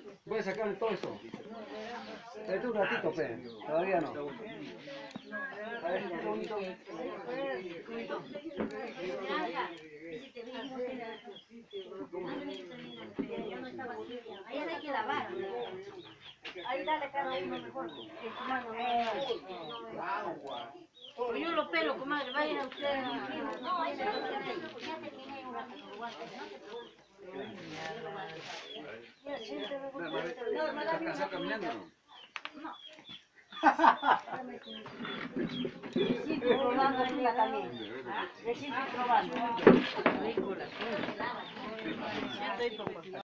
Voy a sacarle todo eso. Espérate un ratito, pe. Todavía no. A ver, qué bonito. Ahí hay que lavar. Ahí dale cada uno mejor. Yo lo pelo, comadre, vayan ustedes. No, eso no se hace. Ya terminé un rato con guantes, no te preocupes. ¿Estás caminando o no? No. Siempre probando una también. Siempre probando.